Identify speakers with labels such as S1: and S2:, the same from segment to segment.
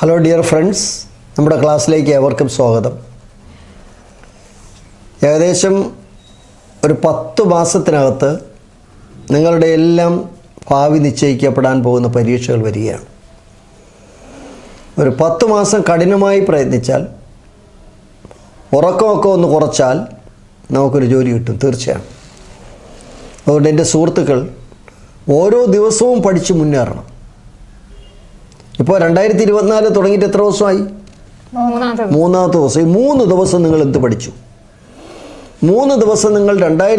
S1: Hello dear friends, നമ്മുടെ ക്ലാസ്സിലേക്ക് ഏവർക്കും സ്വാഗതം. ഏകദേശം ഒരു 10 മാസത്തിനകത്ത് നിങ്ങളുടെ എല്ലാം ഭാവി നിശ്ചയിക്കപ്പെടാൻ പോകുന്ന പരീക്ഷകൾ വരികയാണ്. ഒരു 10 മാസം കഠിനമായി പ്രയത്നിച്ചാൽ, ഉറക്കമൊക്കെ ഒന്ന് കുറച്ചാൽ നമുക്കൊരു ജോലി കിട്ടും തീർച്ചയാണ്. അതുകൊണ്ട് എൻ്റെ സുഹൃത്തുക്കൾ ഓരോ ദിവസവും പഠിച്ച് മുന്നേറണം. ഇപ്പോൾ 2024 തുടങ്ങിയിട്ട് എത്ര ദിവസമായി? മൂന്നാമത്തെ ദിവസം. ഈ 3 ദിവസം നിങ്ങൾ എന്ത് പഠിച്ചു? 3 ദിവസം നിങ്ങൾ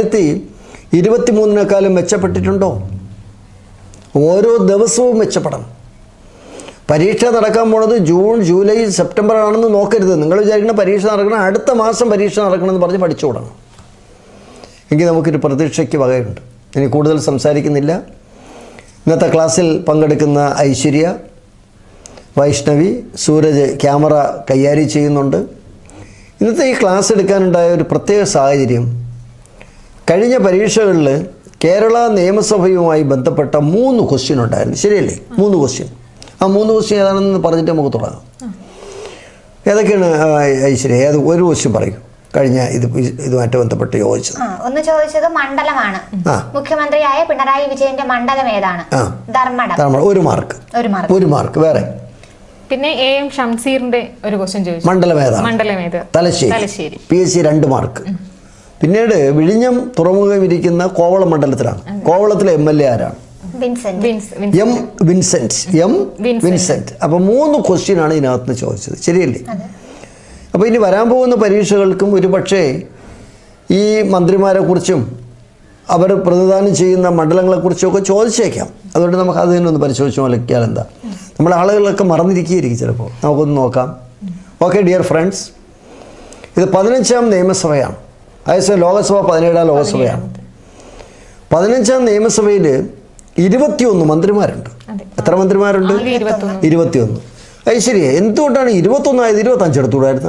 S1: 2023 മെച്ചപ്പെട്ടിട്ടുണ്ടോ? ഓരോ ദിവസവും മെച്ചപ്പെടണം. പരീക്ഷ നടക്കാൻ പോണത് ജൂൺ, ജൂലൈ, സെപ്റ്റംബർ ആണെന്ന് നോക്കരുത്. നിങ്ങൾ വിചാരിക്കുന്ന പരീക്ഷ നടക്കണം അടുത്ത മാസം പരീക്ഷ നടക്കണമെന്ന് പറഞ്ഞ് പഠിച്ചു തുടങ്ങണം. എങ്കിൽ നമുക്കൊരു പ്രതീക്ഷയ്ക്ക് വകയുണ്ട്. ഇനി കൂടുതൽ സംസാരിക്കുന്നില്ല. ഇന്നത്തെ ക്ലാസ്സിൽ പങ്കെടുക്കുന്ന ഐശ്വര്യ, വൈഷ്ണവി, സൂരജ് ക്യാമറ കൈകാര്യം ചെയ്യുന്നുണ്ട്. ഇന്നത്തെ ഈ ക്ലാസ് എടുക്കാനുണ്ടായ ഒരു പ്രത്യേക സാഹചര്യം, കഴിഞ്ഞ പരീക്ഷകളിൽ കേരള നിയമസഭയുമായി ബന്ധപ്പെട്ട 3 ക്വസ്റ്റ്യൻ ഉണ്ടായിരുന്നു. ശരിയല്ലേ? 3 ക്വസ്റ്റ്യൻ. ആ 3 ക്വസ്റ്റ്യൻ ഏതാണെന്ന് പറഞ്ഞിട്ട് നമുക്ക് തുടങ്ങാം. ഏതൊക്കെയാണ് ഐശ്വര്യ? ഒരു ക്വസ്റ്റ്യൻ പറയൂ. കഴിഞ്ഞ ഇതുമായിട്ട് ബന്ധപ്പെട്ട് ചോദിച്ചത്.
S2: ഒന്ന് ചോദിച്ചത് മണ്ഡലമാണ്. മുഖ്യമന്ത്രിയായ പിണറായി വിജയന്റെ മണ്ഡലം ഏതാണ്? ധർമ്മടം. ഒരു മാർക്ക്. വേറെ
S3: പിന്നെ AM ഷംസീറിന്റെ ഒരു ക്വസ്റ്റ്യൻ ചോദിച്ചു.
S1: മണ്ഡലം ഏതാണ്? തലശ്ശേരി. PSC 2 mark. പിന്നീട് വിഴിഞ്ഞം തുറമുഖം ഇരിക്കുന്ന കോവളം മണ്ഡലത്തിലാണ്. കോവളത്തിലെ MLA ആരാണ്? എം വിൻസെന്റ്. അപ്പോൾ 3 ക്വസ്റ്റ്യൻ ആണ് ഇതിനകത്ത് ചോദിച്ചത്. ശരിയല്ലേ? അപ്പോൾ ഇനി വരാൻ പോകുന്ന പരീക്ഷകൾക്കും ഒരു പക്ഷേ ഈ മന്ത്രിമാരെ കുറിച്ചും അവർ പ്രതിദാനം ചെയ്യുന്ന മണ്ഡലങ്ങളെക്കുറിച്ചൊക്കെ ചോദിച്ചേക്കാം. അതുകൊണ്ട് നമുക്ക് അതിനൊന്ന് പരിശോധിച്ച് നോക്കിയാൽ എന്താ, നമ്മുടെ ആളുകളൊക്കെ മറന്നിരിക്കുകയായിരിക്കും ചിലപ്പോൾ. നമുക്കൊന്ന് നോക്കാം. ഓക്കെ ഡിയർ ഫ്രണ്ട്സ്, ഇത് 15ാം നിയമസഭയാണ്. അതേസമയം ലോകസഭ 17ാം ലോകസഭയാണ്. 15ാം നിയമസഭയിൽ 21 മന്ത്രിമാരുണ്ട്. എത്ര മന്ത്രിമാരുണ്ട്? 21. ഐശ്വര്യ, എന്തുകൊണ്ടാണ് 21 ആയത്? 25 എടുത്തുകൂടായിരുന്നു?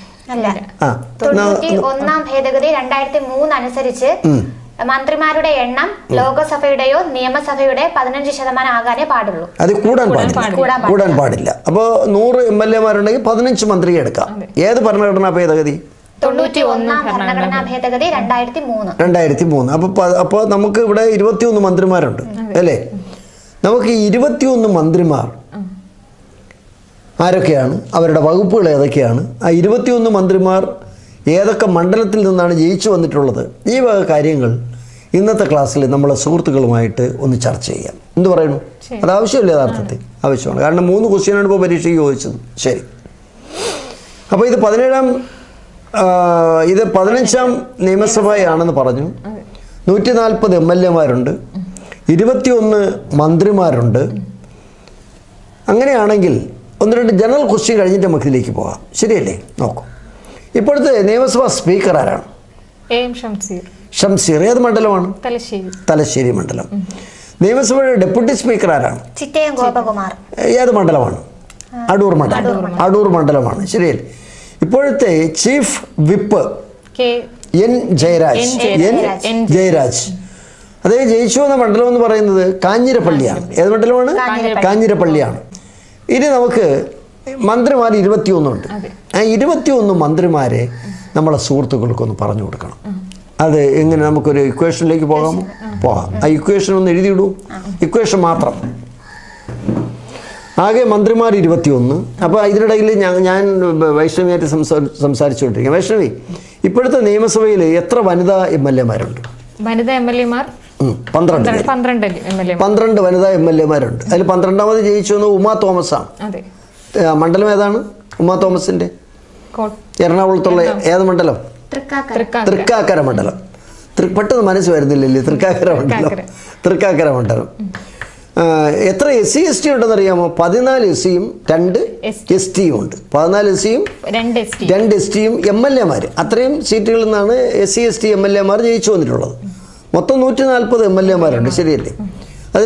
S2: 91ാം ഭേദഗതി 2003 അനുസരിച്ച് മന്ത്രിമാരുടെ എണ്ണം ലോകസഭയുടെയോ നിയമസഭയുടെ 15% ആകാനേ പാടുള്ളൂ.
S1: അത് കൂടാൻ പാടില്ല. അപ്പോൾ 100 MLA-മാരുണ്ടെങ്കിൽ 15 മന്ത്രിയെ എടുക്കാം. ഏത് ഭരണഘടനാ ഭേദഗതി?
S2: 91ാം ഭരണഘടനാ ഭേദഗതി 2003.
S1: അപ്പോൾ നമുക്ക് ഇവിടെ 21 മന്ത്രിമാരുണ്ട് അല്ലേ? നമുക്ക് 21 മന്ത്രിമാർ ആരൊക്കെയാണ്? അവരുടെ വകുപ്പുകൾ ഏതൊക്കെയാണ്? ആ 21 മന്ത്രിമാർ ഏതൊക്കെ മണ്ഡലത്തിൽ നിന്നാണ് ജയിച്ചു വന്നിട്ടുള്ളത്? ഈ വക കാര്യങ്ങൾ ഇന്നത്തെ ക്ലാസ്സിൽ നമ്മളെ സുഹൃത്തുക്കളുമായിട്ട് ഒന്ന് ചർച്ച ചെയ്യാം. എന്ത് പറയുന്നു? അത് ആവശ്യമില്ല? യഥാർത്ഥത്തിൽ ആവശ്യമാണ്. കാരണം 3 ക്വസ്റ്റ്യനാണ് ഇപ്പോൾ പരീക്ഷയ്ക്ക് ചോദിച്ചത്. ശരി. അപ്പോൾ ഇത് 15ാം നിയമസഭയാണെന്ന് പറഞ്ഞു. 140 MLA-മാരുണ്ട്, 21 മന്ത്രിമാരുണ്ട്. അങ്ങനെയാണെങ്കിൽ 1-2 ജനറൽ ക്വസ്റ്റ്യൻ കഴിഞ്ഞിട്ട് നമുക്ക് ഇതിലേക്ക് പോകാം. ശരിയല്ലേ? നോക്കൂ. ഇപ്പോഴത്തെ നിയമസഭാ സ്പീക്കർ ആരാണ്?
S3: AM
S1: ഷംസീർ. ഏത് മണ്ഡലമാണ്? തലശ്ശേരി മണ്ഡലം. നിയമസഭയുടെ ഡെപ്യൂട്ടി സ്പീക്കർ ആരാണ്?
S2: ചിറ്റയം ഗോപകുമാർ.
S1: ഏത് മണ്ഡലമാണ്? അടൂർ മണ്ഡലമാണ്. ശരിയല്ലേ? ഇപ്പോഴത്തെ ചീഫ് വിപ്പ് N ജയരാജ്. അദ്ദേഹം ജയിച്ചു വന്ന മണ്ഡലം എന്ന് പറയുന്നത് കാഞ്ഞിരപ്പള്ളിയാണ്. ഏത് മണ്ഡലമാണ്? കാഞ്ഞിരപ്പള്ളിയാണ്. ഇനി നമുക്ക് മന്ത്രിമാർ 21 ഉണ്ട്. ആ 21 മന്ത്രിമാരെ നമ്മളെ സുഹൃത്തുക്കൾക്കൊന്ന് പറഞ്ഞു കൊടുക്കണം. അത് എങ്ങനെ? നമുക്കൊരു ഇക്വേഷനിലേക്ക് പോകാം. ആ ഇക്വേഷൻ ഒന്ന് എഴുതിയിടൂ. ഇക്വേഷൻ മാത്രം. ആകെ മന്ത്രിമാർ 21. അപ്പോൾ ഇതിനിടയിൽ ഞാൻ വൈഷ്ണവിയായിട്ട് സംസാരിച്ചുകൊണ്ടിരിക്കുക. വൈഷ്ണവി, ഇപ്പോഴത്തെ നിയമസഭയിൽ എത്ര വനിതാ MLA-മാരുണ്ട്?
S3: 12
S1: വനിതാ MLA-മാരുണ്ട്. അതിൽ 12ാമത് ജയിച്ചു വന്നത് ഉമാ തോമസാണ്. മണ്ഡലം ഏതാണ് ഉമാ തോമസിന്റെ? എറണാകുളത്തുള്ള ഏത് മണ്ഡലം? തൃക്കാക്കര മണ്ഡലം. പെട്ടെന്ന് മനസ്സ് വരുന്നില്ലല്ലേ? തൃക്കാക്കര മണ്ഡലം. എത്ര SC ST ഉണ്ടെന്ന് അറിയാമോ? 14 SC-യും 2 ST-യും ഉണ്ട്. 14 SC-യും 2 ST-യും MLA-മാർ. അത്രയും സീറ്റുകളിൽ നിന്നാണ് SC ST MLA-മാർ ജയിച്ചു വന്നിട്ടുള്ളത്. മൊത്തം 140 MLA-മാരുണ്ട്. ശരിയല്ലേ? അതിൽ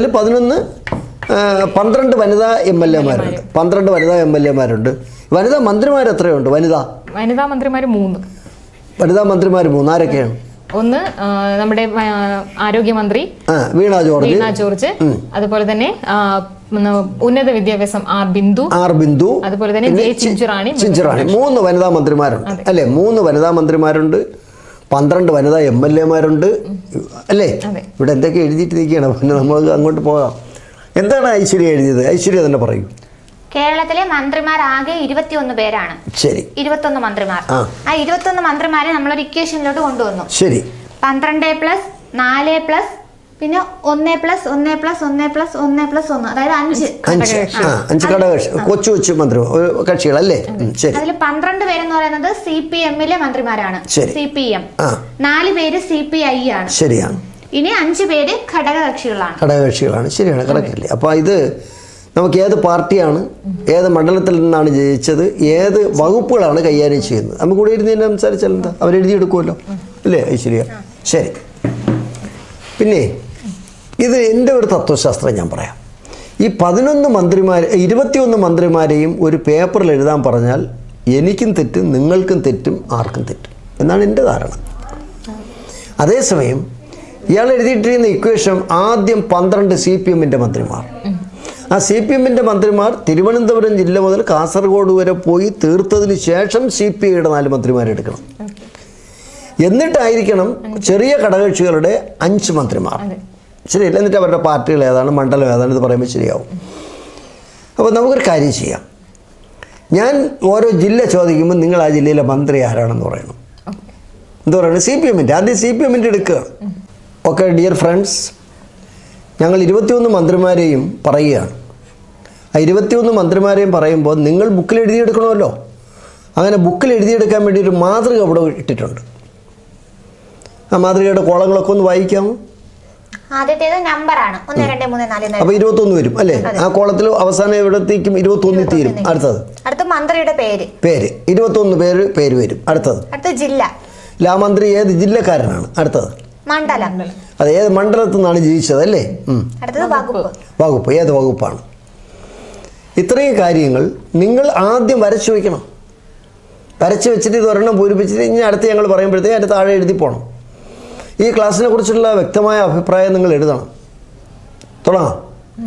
S1: 12 വനിതാ MLA-മാരുണ്ട്. 12 വനിതാ MLA-മാരുണ്ട്. വനിതാ മന്ത്രിമാർ എത്രയുണ്ട്? വനിതാ മന്ത്രിമാർ 3. ആരൊക്കെയാണ്?
S3: ഒന്ന് നമ്മുടെ ആരോഗ്യമന്ത്രി
S1: വീണ
S3: ജോർജ്, അതുപോലെ തന്നെ ഉന്നത വിദ്യാഭ്യാസം ആർ ബിന്ദു, അതുപോലെ തന്നെ ചിഞ്ചുറാണി.
S1: 3 വനിതാ മന്ത്രിമാരുണ്ട് അല്ലേ? 3 വനിതാ മന്ത്രിമാരുണ്ട്, 12 വനിതാ MLA-മാരുണ്ട് അല്ലേ? ഇവിടെ എന്തൊക്കെ എഴുതിയിട്ട് നിൽക്കുകയാണ്. പിന്നെ നമുക്ക് അങ്ങോട്ട് പോകാം. എന്താണ് ഐശ്വര്യ എഴുതിയത്? ഐശ്വര്യ തന്നെ പറയൂ.
S2: കേരളത്തിലെ മന്ത്രിമാർ ആകെ 21 പേരാണ്.
S1: ശരി,
S2: 21 മന്ത്രിമാർ. ആ 21 മന്ത്രിമാരെ നമ്മളൊരു ഇക്വേഷനിലോട്ട് കൊണ്ടുവന്നു.
S1: ശരി.
S2: 12+4+, പിന്നെ 1+1+1+1+1, അതായത് 5
S1: ഘടകകക്ഷി, കൊച്ചു മന്ത്രി കക്ഷികളല്ലേ? ശരി.
S2: അതിൽ 12 പേരെന്ന് പറയുന്നത് CPM-ലെ മന്ത്രിമാരാണ്. CPM. 4 പേര് CPI ആണ്.
S1: ശരിയാണ്.
S2: ഇനി 5 പേര് ഘടകകക്ഷികളാണ്.
S1: ശരിയാണ്, കറക്റ്റ് അല്ലേ? അപ്പോൾ ഇത് നമുക്ക് ഏത് പാർട്ടിയാണ്, ഏത് മണ്ഡലത്തിൽ നിന്നാണ് ജയിച്ചത്, ഏത് വകുപ്പുകളാണ് കൈകാര്യം ചെയ്യുന്നത്, നമുക്ക് കൂടെ ഇരുന്ന് തന്നെ സംസാരിച്ചാൽ എന്താ, അവരെഴുതിയെടുക്കുമല്ലോ അല്ലേ ഐശ്വര്യ? ശരി. പിന്നെ ഇത് എൻ്റെ ഒരു തത്വശാസ്ത്രം ഞാൻ പറയാം. ഈ 21 മന്ത്രിമാരെയും ഒരു പേപ്പറിൽ എഴുതാൻ പറഞ്ഞാൽ എനിക്കും തെറ്റും, നിങ്ങൾക്കും തെറ്റും, ആർക്കും തെറ്റും എന്നാണ് എൻ്റെ ധാരണ. അതേസമയം ഇയാൾ എഴുതിയിട്ടിരുന്ന ഇക്വേഷൻ ആദ്യം 12 CPM-ൻ്റെ മന്ത്രിമാർ, ആ CPM-ൻ്റെ മന്ത്രിമാർ തിരുവനന്തപുരം ജില്ല മുതൽ കാസർഗോഡ് വരെ പോയി തീർത്തതിന് ശേഷം CPI-യുടെ 4 മന്ത്രിമാരെടുക്കണം. എന്നിട്ടായിരിക്കണം ചെറിയ ഘടകകക്ഷികളുടെ 5 മന്ത്രിമാർ. ശരിയല്ല? എന്നിട്ട് അവരുടെ പാർട്ടികൾ ഏതാണ്, മണ്ഡലം ഏതാണ്, ഇത് പറയുമ്പോൾ ശരിയാവും. അപ്പോൾ നമുക്കൊരു കാര്യം ചെയ്യാം. ഞാൻ ഓരോ ജില്ല ചോദിക്കുമ്പോൾ നിങ്ങൾ ആ ജില്ലയിലെ മന്ത്രി ആരാണെന്ന് പറയണം. എന്താ പറയുന്നത്? CPM-ൻ്റെ ആദ്യം CPM-ൻ്റെ എടുക്കുകയാണ്. ഓക്കെ ഡിയർ ഫ്രണ്ട്സ്, ഞങ്ങൾ 21 മന്ത്രിമാരെയും പറയുകയാണ്. ആ 21 മന്ത്രിമാരെയും പറയുമ്പോൾ നിങ്ങൾ ബുക്കിൽ എഴുതിയെടുക്കണമല്ലോ. അങ്ങനെ ബുക്കിൽ എഴുതിയെടുക്കാൻ വേണ്ടി ഒരു മാതൃക ഇവിടെ ഇട്ടിട്ടുണ്ട്. ആ മാതൃകയുടെ കോളങ്ങളൊക്കെ ഒന്ന് വായിക്കാമോ?
S2: ആദ്യത്തേത് നമ്പറാണ് 1 2 3 4.
S1: അപ്പോൾ 21 വരും അല്ലേ? ആ കോളത്തിൽ അവസാനം എവിടത്തേക്കും 21 തീരും. അടുത്ത
S2: മന്ത്രിയുടെ പേര്
S1: 21 പേര് വരും. അടുത്ത
S2: ജില്ല.
S1: ആ മന്ത്രി ഏത് ജില്ലക്കാരനാണ്? അടുത്തത്
S2: മണ്ഡലം.
S1: അത് ഏത് മണ്ഡലത്തിൽ നിന്നാണ് ജയിച്ചത് അല്ലേ? വകുപ്പ് ഏത് വകുപ്പാണ്? ഇത്രയും കാര്യങ്ങൾ നിങ്ങൾ ആദ്യം വരച്ചു വയ്ക്കണം. വരച്ചു വെച്ചിട്ട് ഇത് ഒരെണ്ണം പൂരിപ്പിച്ചിട്ട് ഇനി അടുത്ത് ഞങ്ങൾ പറയുമ്പോഴത്തേക്ക് അതിൻ്റെ താഴെ എഴുതി പോകണം. ഈ ക്ലാസ്സിനെ കുറിച്ചുള്ള വ്യക്തമായ അഭിപ്രായം നിങ്ങൾ എഴുതണം. തുടങ്ങാം.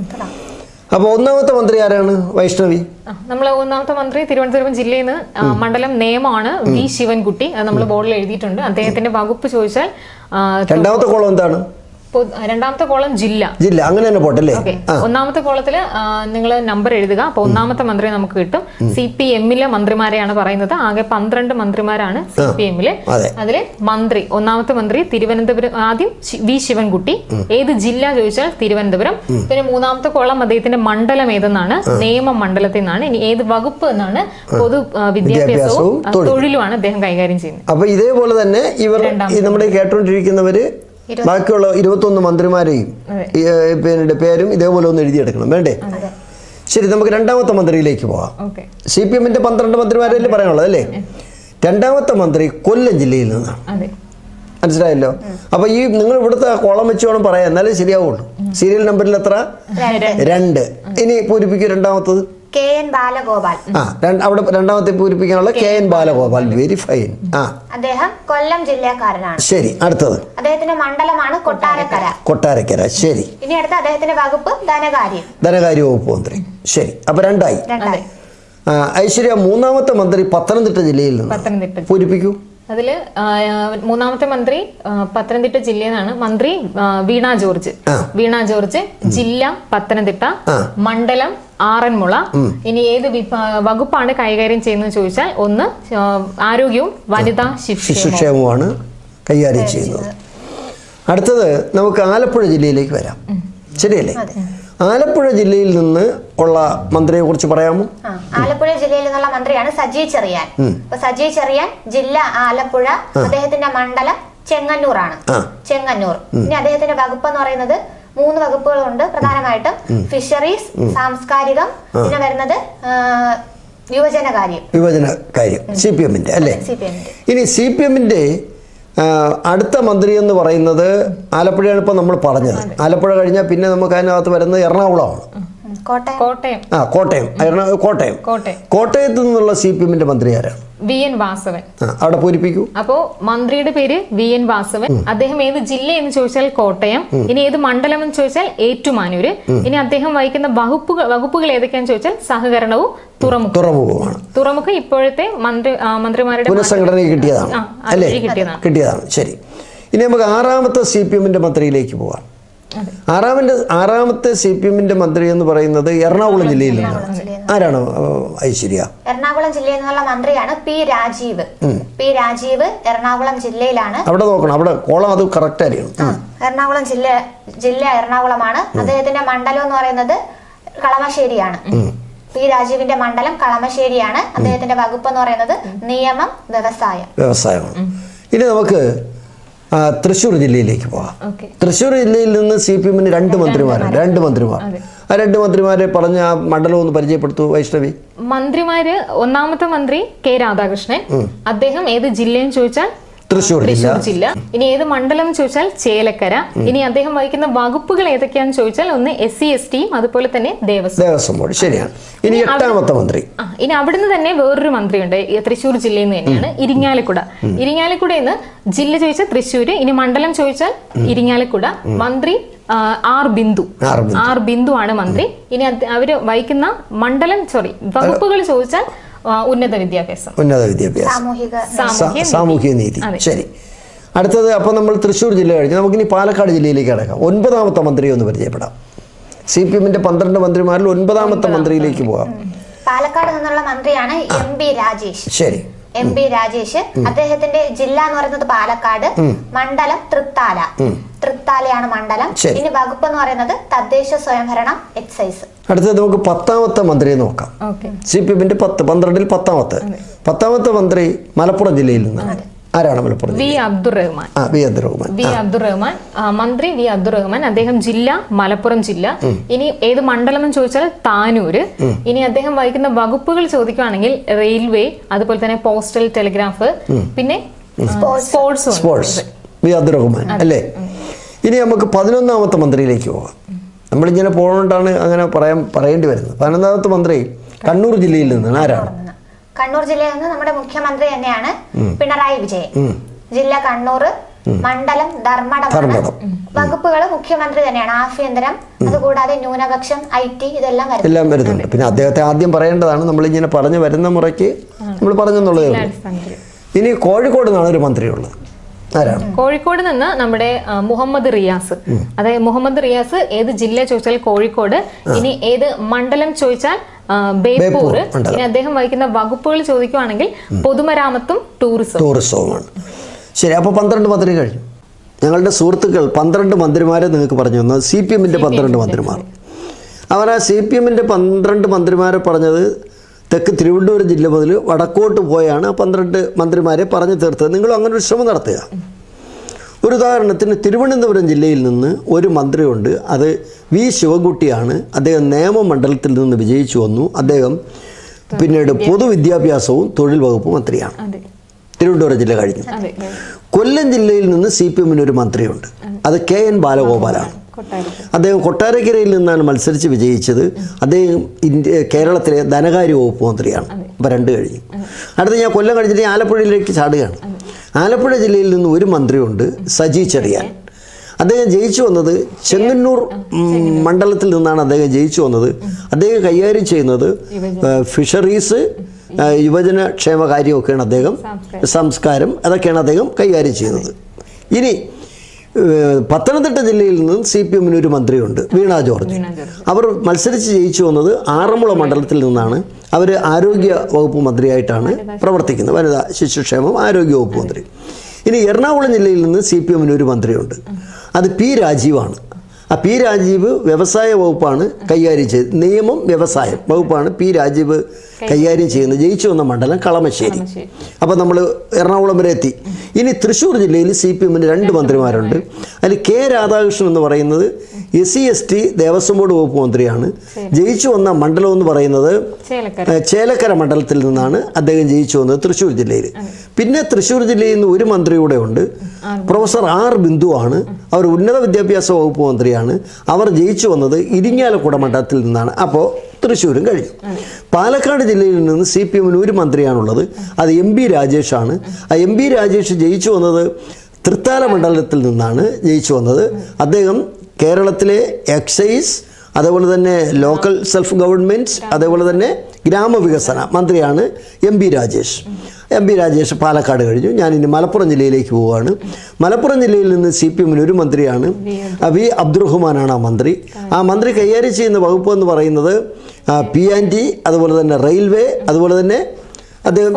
S1: അപ്പോൾ ഒന്നാമത്തെ മന്ത്രി ആരാണ്? വൈഷ്ണവി.
S3: നമ്മൾ ഒന്നാമത്തെ മന്ത്രി തിരുവനന്തപുരം ജില്ലയിൽ നിന്ന് മണ്ഡലം നിയമമാണ് വി ശിവൻകുട്ടി. അത് നമ്മൾ ബോർഡിൽ എഴുതിയിട്ടുണ്ട്. അദ്ദേഹത്തിന്റെ വകുപ്പ് ചോദിച്ചാൽ
S1: രണ്ടാമത്തെ കോളം എന്താണ്?
S3: രണ്ടാമത്തെ കോളം ജില്ല.
S1: അങ്ങനെ തന്നെ പോട്ടല്ലേ?
S3: ഒന്നാമത്തെ കോളത്തില് നിങ്ങൾ നമ്പർ എഴുതുക. അപ്പൊ ഒന്നാമത്തെ മന്ത്രി നമുക്ക് കിട്ടും. CPM-ലെ മന്ത്രിമാരെയാണ് പറയുന്നത്. ആകെ 12 മന്ത്രിമാരാണ് CPM-ല്. അതില് മന്ത്രി, ഒന്നാമത്തെ മന്ത്രി തിരുവനന്തപുരം, ആദ്യം വി ശിവൻകുട്ടി. ഏത് ജില്ല ചോദിച്ചാൽ തിരുവനന്തപുരം. പിന്നെ മൂന്നാമത്തെ കോളം അദ്ദേഹത്തിന്റെ മണ്ഡലം ഏതെന്നാണ്, നിയമ മണ്ഡലത്തിൽ നിന്നാണ്. ഇനി ഏത് വകുപ്പ് എന്നാണ്, പൊതു വിദ്യാഭ്യാസവും തൊഴിലുമാണ് അദ്ദേഹം കൈകാര്യം ചെയ്യുന്നത്.
S1: അപ്പൊ ഇതേപോലെ തന്നെ ഇവർ നമ്മുടെ കേട്ടോണ്ടിരിക്കുന്നവര് ബാക്കിയുള്ള 21 മന്ത്രിമാരെയും പിന്നെ പേരും ഇതേപോലെ ഒന്ന് എഴുതിയെടുക്കണം. വേണ്ടേ? ശരി, നമുക്ക് രണ്ടാമത്തെ മന്ത്രിയിലേക്ക് പോകാം. CPM-ന്റെ 12 മന്ത്രിമാരല്ലേ പറയാനുള്ളത് അല്ലേ? രണ്ടാമത്തെ മന്ത്രി കൊല്ലം ജില്ലയിൽ നിന്നാണ്. മനസ്സിലായല്ലോ? അപ്പൊ ഈ നിങ്ങൾ ഇവിടുത്തെ കോളം വെച്ച് വേണം പറയാൻ, എന്നാലേ ശരിയാവുള്ളൂ. സീരിയൽ നമ്പറിൽ എത്ര? 2. ഇനി പൂരിപ്പിക്കും രണ്ടാമത്തത്.
S2: KN ബാലഗോപാൽ.
S1: അവിടെ രണ്ടാമത്തെ പൂരിപ്പിക്കാനുള്ള KN ബാലഗോപാൽ. Very fine.
S2: അദ്ദേഹം കൊല്ലം ജില്ലക്കാരനാണ്.
S1: ശരി, അടുത്തത്
S2: അദ്ദേഹത്തിന്റെ മണ്ഡലമാണ്
S1: കൊട്ടാരക്കര. ശരി.
S2: ഇനി അടുത്ത അദ്ദേഹത്തിന്റെ വകുപ്പ്
S1: ധനകാര്യ വകുപ്പ് മന്ത്രി. ശരി, അപ്പൊ 2 ആയി. ഐശ്വര്യ, മൂന്നാമത്തെ മന്ത്രി പത്തനംതിട്ട ജില്ലയിൽ നിന്ന് പൂരിപ്പിക്കൂ.
S3: അതില് മൂന്നാമത്തെ മന്ത്രി പത്തനംതിട്ട ജില്ലയിൽ നിന്നാണ്. മന്ത്രി വീണ ജോർജ്. ജില്ല പത്തനംതിട്ട, മണ്ഡലം ആറന്മുള. ഇനി ഏത് വകുപ്പാണ് കൈകാര്യം ചെയ്യുന്നത് ചോദിച്ചാൽ ഒന്ന് ആരോഗ്യവും വനിതാ
S1: ശിശുക്ഷേമവുമാണ് കൈകാര്യം ചെയ്യുന്നത്. അടുത്തത് നമുക്ക് ആലപ്പുഴ ജില്ലയിലേക്ക് വരാം. ശരിയല്ലേ? ആലപ്പുഴ ജില്ലയിൽ നിന്ന് ഉള്ള മന്ത്രിയെ കുറിച്ച് പറയാമോ?
S2: ആലപ്പുഴ ജില്ലയിൽ നിന്നുള്ള മന്ത്രിയാണ് സജി ചെറിയാൻ. സജി ചെറിയാൻ, ജില്ല ആലപ്പുഴ, അദ്ദേഹത്തിന്റെ മണ്ഡലം ചെങ്ങന്നൂറാണ്. ഇനി അദ്ദേഹത്തിന്റെ വകുപ്പ് എന്ന് പറയുന്നത് 3 വകുപ്പുകളുണ്ട് പ്രധാനമായിട്ടും. ഫിഷറീസ്, സാംസ്കാരികം, പിന്നെ വരുന്നത് യുവജനകാര്യം.
S1: CPM-ന്റെ അല്ലേ? ഇനി CPM-ന്റെ അടുത്ത മന്ത്രി എന്ന് പറയുന്നത് ആലപ്പുഴയാണ് ഇപ്പോൾ നമ്മൾ പറഞ്ഞത്. ആലപ്പുഴ കഴിഞ്ഞാൽ പിന്നെ നമുക്ക് അതിനകത്ത് വരുന്നത് എറണാകുളമാണ്. കോട്ടയം. കോട്ടയത്ത് നിന്നുള്ള CPM-ന്റെ മന്ത്രി ആരാണ്?
S3: VN വാസവൻ.
S1: അവിടെ പൂരിപ്പിക്കൂ.
S3: അപ്പോ മന്ത്രിയുടെ പേര് VN വാസവൻ. അദ്ദേഹം ഏത് ജില്ല എന്ന് ചോദിച്ചാൽ കോട്ടയം. ഇനി ഏത് മണ്ഡലം എന്ന് ചോദിച്ചാൽ ഏറ്റുമാനൂര്. ഇനി അദ്ദേഹം വഹിക്കുന്ന വകുപ്പുകൾ ഏതൊക്കെയാണെന്ന് ചോദിച്ചാൽ സഹകരണവും തുറമുഖമാണ്. തുറമുഖം ഇപ്പോഴത്തെ മന്ത്രിമാരുടെ
S1: പുനഃസംഘടനയ്ക്ക് കിട്ടിയതാണ് അല്ലേ? കിട്ടിയതാണ്. ശരി, ഇനി നമുക്ക് ആറാമത്തെ CPM-ന്റെ മന്ത്രിയിലേക്ക് പോവാം. ആറാമത്തെ CPM-ന്റെ മന്ത്രി എന്ന് പറയുന്നത് എറണാകുളം ജില്ലയിൽ നിന്നാണ്. ആരാണ് ഐശ്വര്യ?
S2: എറണാകുളം ജില്ലയിൽ നിന്നുള്ള മന്ത്രിയാണ് P. രാജീവ്. P. രാജീവ് എറണാകുളം ജില്ലയിലാണ്.
S1: അവിടെ നോക്കണം, അവിടെ കോളം അത് കറക്റ്റ് ആയിരിക്കണം.
S2: എറണാകുളം ജില്ല എറണാകുളമാണ്. അദ്ദേഹത്തിന്റെ മണ്ഡലം എന്ന് പറയുന്നത് കളമശ്ശേരിയാണ്. P. രാജീവിന്റെ മണ്ഡലം കളമശ്ശേരിയാണ്. അദ്ദേഹത്തിന്റെ വകുപ്പ് എന്ന് പറയുന്നത് നിയമം, വ്യവസായമാണ്.
S1: ഇനി നമുക്ക് തൃശ്ശൂർ ജില്ലയിലേക്ക് പോകാം. തൃശ്ശൂർ ജില്ലയിൽ നിന്ന് CPM-ന് രണ്ട് മന്ത്രിമാരുണ്ട്. ആ രണ്ട് മന്ത്രിമാരെ പറഞ്ഞ ആ മണ്ഡലം ഒന്ന് പരിചയപ്പെടുത്തു വൈഷ്ണവി.
S3: മന്ത്രിമാര് ഒന്നാമത്തെ മന്ത്രി K. രാധാകൃഷ്ണൻ. അദ്ദേഹം ഏത് ജില്ലയെന്ന് ചോദിച്ചാൽ
S1: തൃശ്ശൂർ
S3: ജില്ല. ഇനി ഏത് മണ്ഡലം ചോദിച്ചാൽ ചേലക്കര. ഇനി അദ്ദേഹം വഹിക്കുന്ന വകുപ്പുകൾ ഏതൊക്കെയാണെന്ന് ചോദിച്ചാൽ ഒന്ന് SC ST അതുപോലെ തന്നെ ദേവസ്വം ബോർഡ്.
S1: ശരിയാണ്. ഇനി എട്ടാമത്തെ മന്ത്രി.
S3: ഇനി അവിടുന്ന് തന്നെ വേറൊരു മന്ത്രിയുണ്ട് തൃശ്ശൂർ ജില്ലയിൽ നിന്ന് തന്നെയാണ്, ഇരിങ്ങാലക്കുട. ഇരിങ്ങാലക്കുടയിൽ ജില്ല ചോദിച്ചാൽ തൃശ്ശൂര്, ഇനി മണ്ഡലം ചോദിച്ചാൽ ഇരിങ്ങാലക്കുട. മന്ത്രി ആർ ബിന്ദു ആണ് മന്ത്രി. ഇനി അവര് വഹിക്കുന്ന വകുപ്പുകൾ ചോദിച്ചാൽ ഉന്നത വിദ്യാഭ്യാസം,
S1: സാമൂഹിക നീതി. ശരി, അടുത്തത് അപ്പോൾ നമ്മൾ തൃശ്ശൂർ ജില്ല കഴിഞ്ഞ് നമുക്കിനി പാലക്കാട് ജില്ലയിലേക്ക് കടക്കാം. ഒൻപതാമത്തെ മന്ത്രിയെ ഒന്ന് പരിചയപ്പെടാം. CPM-ന്റെ 12 മന്ത്രിമാരിൽ 9ാമത്തെ മന്ത്രിയിലേക്ക് പോകാം.
S2: പാലക്കാട് നിന്നുള്ള മന്ത്രിയാണ് MP. രാജേഷ്.
S1: ശരി,
S2: MP. രാജേഷ്. അദ്ദേഹത്തിന്റെ ജില്ല എന്ന് പറയുന്നത് പാലക്കാട്, മണ്ഡലം തൃത്താലയാണ് മണ്ഡലം. ഇനി വകുപ്പ് എന്ന് പറയുന്നത് തദ്ദേശ സ്വയംഭരണം, എക്സൈസ്.
S1: അടുത്തത് നമുക്ക് 10ാമത്തെ മന്ത്രിയെ നോക്കാം. CPM-ന്റെ 12ൽ 10ാമത്തെ മന്ത്രി മലപ്പുറം ജില്ലയിൽ നിന്നാണ്. ആരാണ് മലപ്പുറം?
S3: V. അബ്ദുറഹ്മാൻ. മന്ത്രി V. അബ്ദുറഹ്മാൻ. അദ്ദേഹം ജില്ല മലപ്പുറം ജില്ല. ഇനി ഏത് മണ്ഡലം എന്ന് ചോദിച്ചാൽ താനൂര്. ഇനി അദ്ദേഹം വഹിക്കുന്ന വകുപ്പുകൾ ചോദിക്കുകയാണെങ്കിൽ റെയിൽവേ, അതുപോലെ തന്നെ പോസ്റ്റൽ ടെലിഗ്രാഫ്, പിന്നെ സ്പോർട്സ്.
S1: V. അബ്ദുറഹ്മാൻ അല്ലേ? ഇനി നമുക്ക് 11ാമത്തെ മന്ത്രിയിലേക്ക് പോകാം. നമ്മളിങ്ങനെ പോകുന്നതുകൊണ്ടാണ് അങ്ങനെ പറയേണ്ടി വരുന്നത്. 11ാമത്തെ മന്ത്രി കണ്ണൂർ ജില്ലയിൽ നിന്നാണ്. ആരാണ്?
S2: കണ്ണൂർ ജില്ലയിൽ നിന്ന് നമ്മുടെ മുഖ്യമന്ത്രി തന്നെയാണ് പിണറായി വിജയൻ. ജില്ല കണ്ണൂർ, മണ്ഡലം ധർമ്മടം. വകുപ്പുകൾ മുഖ്യമന്ത്രി തന്നെയാണ്. ആഭ്യന്തരം, അതുകൂടാതെ ന്യൂനപക്ഷം, IT ഇതെല്ലാം
S1: വരുന്നുണ്ട്. പിന്നെ അദ്ദേഹത്തെ ആദ്യം പറയേണ്ടതാണ്. നമ്മളിങ്ങനെ പറഞ്ഞു വരുന്ന മുറയ്ക്ക് നമ്മൾ പറഞ്ഞെന്നുള്ളതേ ഉള്ളൂ. ഇനി കോഴിക്കോട് നിന്നാണ് ഒരു മന്ത്രിയുള്ളത്. ആരാണ്?
S3: കോഴിക്കോട് നിന്ന് നമ്മുടെ മുഹമ്മദ് റിയാസ്. അതായത് മുഹമ്മദ് റിയാസ് ഏത് ജില്ല ചോദിച്ചാൽ കോഴിക്കോട്. ഇനി ഏത് മണ്ഡലം ചോദിച്ചാൽ ബേപ്പൂർ. ഇനി അദ്ദേഹം വഹിക്കുന്ന വകുപ്പുകൾ ചോദിക്കുകയാണെങ്കിൽ പൊതുമരാമത്തും ടൂറിസവുമാണ്.
S1: ശരി, അപ്പോൾ 12 മന്ത്രി കഴിഞ്ഞു. ഞങ്ങളുടെ സുഹൃത്തുക്കൾ 12 മന്ത്രിമാരെ നിങ്ങൾക്ക് പറഞ്ഞു തന്നത് CPM-ന്റെ 12 മന്ത്രിമാർ. അവർ ആ CPM-ന്റെ 12 മന്ത്രിമാരെ പറഞ്ഞത് തെക്ക് തിരുവനന്തപുരം ജില്ല മുതൽ വടക്കോട്ട് പോയാണ് 12 മന്ത്രിമാരെ പറഞ്ഞു തീർത്തത്. നിങ്ങളും അങ്ങനെ ഒരു ശ്രമം നടത്തുക. ഒരു ഉദാഹരണത്തിന് തിരുവനന്തപുരം ജില്ലയിൽ നിന്ന് ഒരു മന്ത്രിയുണ്ട്. അത് V. ശിവൻകുട്ടിയാണ്. അദ്ദേഹം നിയമമണ്ഡലത്തിൽ നിന്ന് വിജയിച്ചു വന്നു. അദ്ദേഹം പിന്നീട് പൊതുവിദ്യാഭ്യാസവും തൊഴിൽ വകുപ്പ് മന്ത്രിയാണ്. തിരുവനന്തപുരം ജില്ല കഴിഞ്ഞു. കൊല്ലം ജില്ലയിൽ നിന്ന് CPM-ന് ഒരു മന്ത്രിയുണ്ട്. അത് KN ബാലഗോപാലാണ്. അദ്ദേഹം കൊട്ടാരക്കരയിൽ നിന്നാണ് മത്സരിച്ച് വിജയിച്ചത്. അദ്ദേഹം കേരളത്തിലെ ധനകാര്യ വകുപ്പ് മന്ത്രിയാണ്. അപ്പോൾ 2 കഴിഞ്ഞു. അടുത്ത് ഞാൻ കൊല്ലം കഴിഞ്ഞിട്ട് ആലപ്പുഴയിലേക്ക് ചാടുകയാണ്. ആലപ്പുഴ ജില്ലയിൽ നിന്ന് ഒരു മന്ത്രിയുണ്ട്, സജി ചെറിയാൻ. അദ്ദേഹം ജയിച്ചു വന്നത് ചെങ്ങന്നൂർ മണ്ഡലത്തിൽ നിന്നാണ്. അദ്ദേഹം ജയിച്ചു വന്നത്. അദ്ദേഹം കൈകാര്യം ചെയ്യുന്നത് ഫിഷറീസ്, യുവജന ക്ഷേമകാര്യമൊക്കെയാണ്. അദ്ദേഹം സംസ്കാരം അതൊക്കെയാണ് അദ്ദേഹം കൈകാര്യം ചെയ്യുന്നത്. ഇനി പത്തനംതിട്ട ജില്ലയിൽ നിന്നും CPM-ന് ഒരു മന്ത്രിയുണ്ട്, വീണ ജോർജ്. അവർ മത്സരിച്ച് ജയിച്ചു വന്നത് ആറന്മുള മണ്ഡലത്തിൽ നിന്നാണ്. അവർ ആരോഗ്യ വകുപ്പ് മന്ത്രിയായിട്ടാണ് പ്രവർത്തിക്കുന്നത്, വനിതാ ശിശുക്ഷേമം ആരോഗ്യ വകുപ്പ് മന്ത്രി. ഇനി എറണാകുളം ജില്ലയിൽ നിന്ന് CPM-ന് ഒരു മന്ത്രിയുണ്ട്. അത് P. രാജീവാണ്. ആ P. രാജീവ് വ്യവസായ വകുപ്പാണ് കൈകാര്യം ചെയ്തത്. നിയമം വ്യവസായം വകുപ്പാണ് P. രാജീവ് കൈകാര്യം ചെയ്യുന്നത്. ജയിച്ചു വന്ന മണ്ഡലം കളമശ്ശേരി. അപ്പോൾ നമ്മൾ എറണാകുളം വരെ എത്തി. ഇനി തൃശ്ശൂർ ജില്ലയിൽ CPM-ന് 2 മന്ത്രിമാരുണ്ട്. അതിൽ K. രാധാകൃഷ്ണൻ എന്ന് പറയുന്നത് SC ST ദേവസ്വം ബോർഡ് വകുപ്പ് മന്ത്രിയാണ്. ജയിച്ചു വന്ന മണ്ഡലം എന്ന് പറയുന്നത് ചേലക്കര മണ്ഡലത്തിൽ നിന്നാണ് അദ്ദേഹം ജയിച്ചു വന്നത് തൃശ്ശൂർ ജില്ലയിൽ. പിന്നെ തൃശ്ശൂർ ജില്ലയിൽ നിന്ന് ഒരു മന്ത്രി കൂടെ ഉണ്ട്, പ്രൊഫസർ R. ബിന്ദു ആണ്. അവർ ഉന്നത വിദ്യാഭ്യാസ വകുപ്പ് മന്ത്രിയാണ്. മന്ത്രിയാണ്. അവർ ജയിച്ചു വന്നത് ഇരിങ്ങാലക്കുട മണ്ഡലത്തിൽ നിന്നാണ്. അപ്പോൾ തൃശ്ശൂരും കഴിഞ്ഞു. പാലക്കാട് ജില്ലയിൽ നിന്ന് CPM ഒരു മന്ത്രിയാണുള്ളത്. അത് MP രാജേഷാണ്. ആ MP രാജേഷ് ജയിച്ചു വന്നത് തൃത്താല മണ്ഡലത്തിൽ നിന്നാണ് ജയിച്ചു വന്നത്. അദ്ദേഹം കേരളത്തിലെ എക്സൈസ്, അതേപോലെ തന്നെ ലോക്കൽ സെൽഫ് ഗവൺമെൻറ്, അതേപോലെ തന്നെ ഗ്രാമവികസന മന്ത്രിയാണ് MP രാജേഷ്. MP രാജേഷ് പാലക്കാട് കഴിഞ്ഞു. ഞാനിനി മലപ്പുറം ജില്ലയിലേക്ക് പോവുകയാണ്. മലപ്പുറം ജില്ലയിൽ നിന്ന് CPM ഒരു മന്ത്രിയാണ്. V അബ്ദുറഹ്മാനാണ് ആ മന്ത്രി. ആ മന്ത്രി കൈകാര്യം ചെയ്യുന്ന വകുപ്പ് എന്ന് പറയുന്നത് P&T, അതുപോലെ തന്നെ റെയിൽവേ, അതുപോലെ തന്നെ അദ്ദേഹം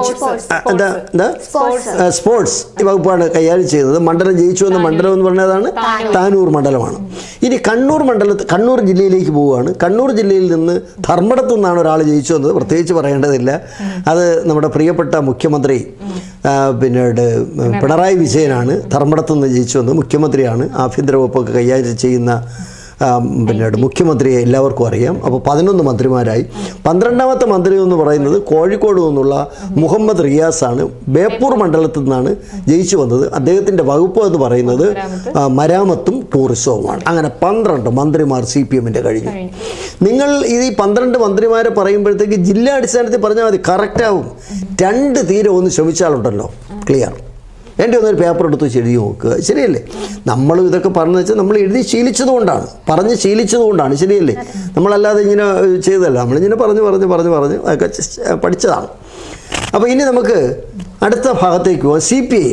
S1: സ്പോർട്സ് ഈ വകുപ്പാണ് കൈകാര്യം ചെയ്യുന്നത്. മണ്ഡലം ജയിച്ചു വന്ന മണ്ഡലം എന്ന് പറഞ്ഞതാണ് താനൂർ മണ്ഡലമാണ്. ഇനി കണ്ണൂർ ജില്ലയിലേക്ക് പോവുകയാണ്. കണ്ണൂർ ജില്ലയിൽ നിന്ന് ധർമ്മടത്തു നിന്നാണ് ഒരാൾ ജയിച്ചു വന്നത്. പ്രത്യേകിച്ച് പറയേണ്ടതില്ല, അത് നമ്മുടെ പ്രിയപ്പെട്ട മുഖ്യമന്ത്രി പിന്നീട് പിണറായി വിജയനാണ് ധർമ്മടത്തു നിന്ന് ജയിച്ചു വന്നത്. മുഖ്യമന്ത്രിയാണ്. ആഭ്യന്തര വകുപ്പൊക്കെ കൈകാര്യം ചെയ്യുന്ന പിന്നീട് മുഖ്യമന്ത്രിയെ എല്ലാവർക്കും അറിയാം. അപ്പോൾ 11 മന്ത്രിമാരായി. 12ാമത്തെ മന്ത്രി എന്ന് പറയുന്നത് കോഴിക്കോട് നിന്നുള്ള മുഹമ്മദ് റിയാസാണ്. ബേപ്പൂർ മണ്ഡലത്തിൽ നിന്നാണ് ജയിച്ചു വന്നത്. അദ്ദേഹത്തിൻ്റെ വകുപ്പ് എന്ന് പറയുന്നത് മരാമത്തും ടൂറിസവുമാണ്. അങ്ങനെ 12 മന്ത്രിമാർ CPMൻ്റെ കഴിഞ്ഞു. നിങ്ങൾ ഈ 12 മന്ത്രിമാരെ പറയുമ്പോഴത്തേക്ക് ജില്ലാ അടിസ്ഥാനത്തിൽ പറഞ്ഞാൽ മതി, കറക്റ്റാവും. 2 തീരെ ഒന്ന് ശ്രമിച്ചാലുണ്ടല്ലോ ക്ലിയർ. എൻ്റെ ഒന്നൊരു പേപ്പർ എടുത്ത് എഴുതി നോക്കുക. ശരിയല്ലേ? നമ്മളും ഇതൊക്കെ പറഞ്ഞു വെച്ചാൽ നമ്മൾ എഴുതി ശീലിച്ചതുകൊണ്ടാണ്, പറഞ്ഞ് ശീലിച്ചതുകൊണ്ടാണ്. ശരിയല്ലേ? നമ്മളല്ലാതെ ഇങ്ങനെ ചെയ്തതല്ല, നമ്മളിങ്ങനെ പറഞ്ഞ് അതൊക്കെ പഠിച്ചതാണ്. അപ്പോൾ ഇനി നമുക്ക് അടുത്ത ഭാഗത്തേക്ക് പോകാം.